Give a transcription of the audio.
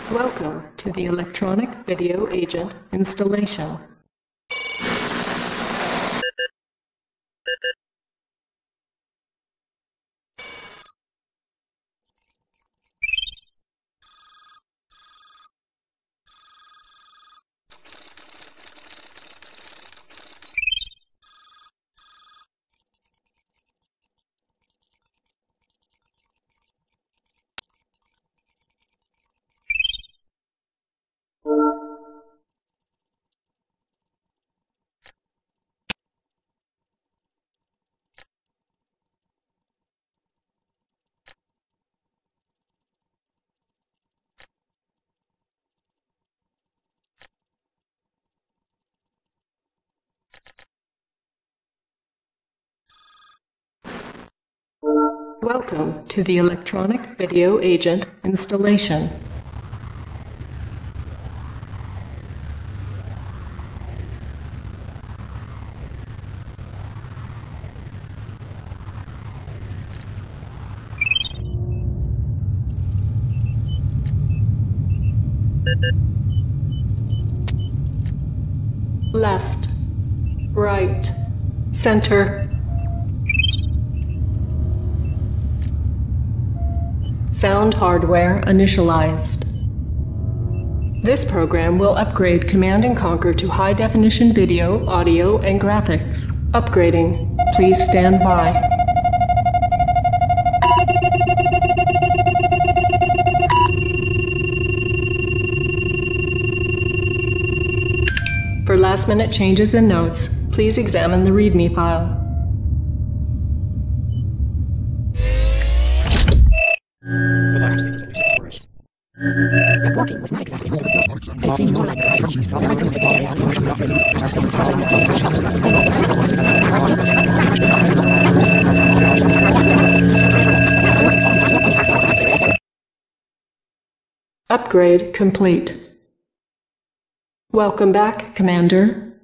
Welcome to the Electronic Video Agent installation. Welcome to the Electronic Video Agent installation. Left, right, center. Sound hardware initialized. This program will upgrade Command & Conquer to high-definition video, audio, and graphics. Upgrading. Please stand by. For last-minute changes and notes, please examine the README file. The blocking was not exactly it seemed more like Upgrade complete. Welcome back, Commander.